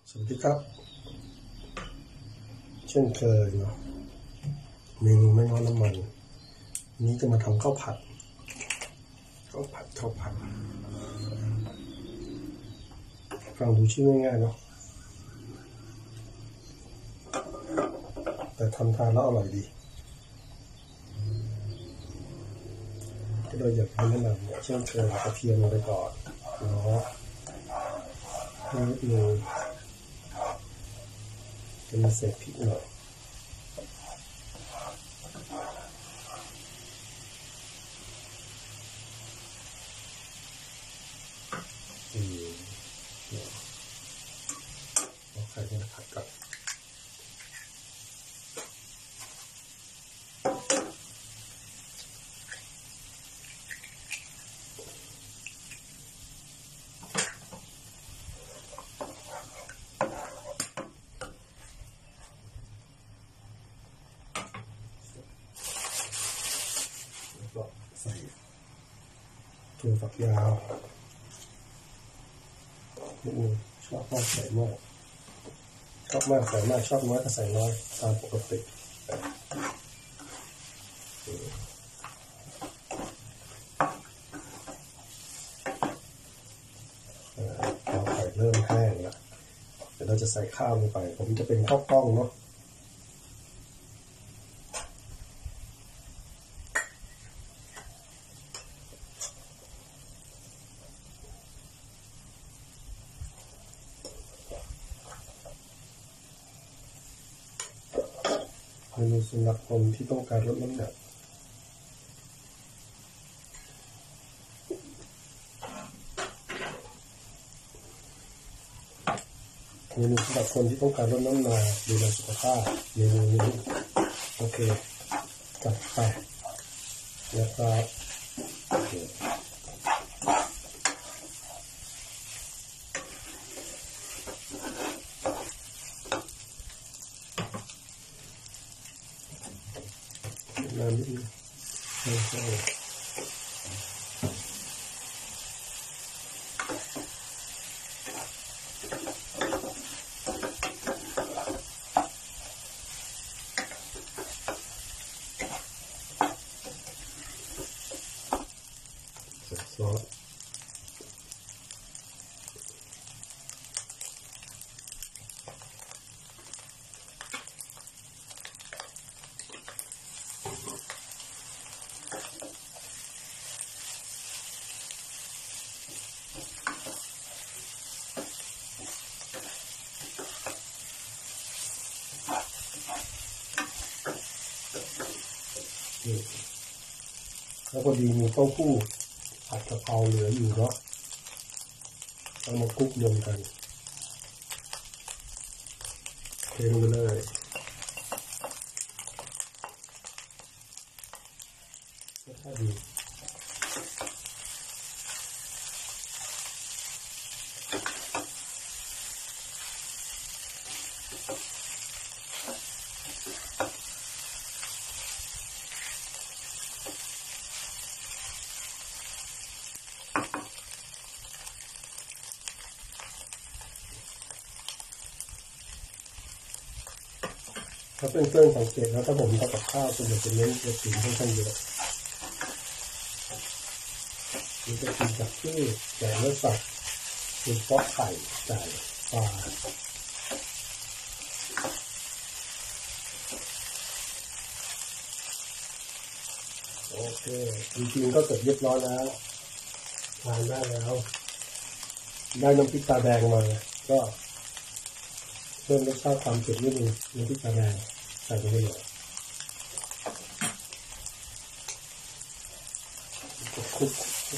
สวัสดีครับเช่นเคยเนาะเมนูไม่ง้อน้ำมันนี้จะมาทำข้าวผัดฟังดูชื่อง่ายๆเนาะแต่ทำทานแล้วอร่อยดีก็เลยอยากให้แนะนำเนี่ยเช่นเคยกระเทียมลงไปก่อนเนาะนิดนึงจะมีเศษพริกหน่อยเอาไข่เนี่ยผัดก่อนใส่ถั่วฝักยาวนิดนึงชอบมากใส่มากชอบมากใส่มากชอบน้อยก็ใส่น้อยตามปกติพอไข่เริ่มแห้งแล้วเดี๋ยวเราจะใส่ข้าวลงไปผมจะเป็นข้าวกล้องเนาะเมนูสำหรับคนที่ต้องการลดน้ำหนักเมนูสำหรับคนที่ต้องการลดน้ำหนักดูแลสุขภาพเมนูนี้โอเคจัดไปนะครับน้ำนิดนึงใช่ซอสแล้วพอดีมีเต้าหู้ผัดกะเพราเหลืออยู่เนาะเอามาคลุกรวมกันเทลงไปเลยรสชาติดีถ้าเป็นเครื่องสังเกตแล้วถ้าผมทำกับข้าวส่วนใหญ่จะเน้นจะกินค่อนข้างเยอะมันจะกินจากพืชจากเนื้อสัตว์เป็นเพาะไข่ไก่ปลาโอเคจริงๆก็เสร็จเรียบร้อยแล้วทานได้แล้วได้น้ำพริกตาแดงมาก็เพิ่มรสชาติความเผ็ดนิดนึงน้ำพริกตาแดงใส่ไปเลยคลุก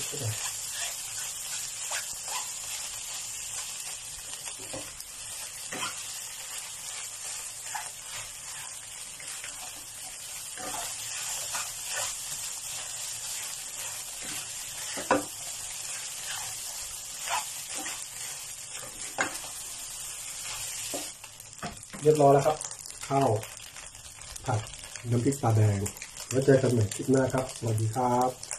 เรียบร้อยแล้วครับข้าวผัดน้ำพริกตาแดงไว้เจอกันใหม่คลิปหน้าครับสวัสดีครับ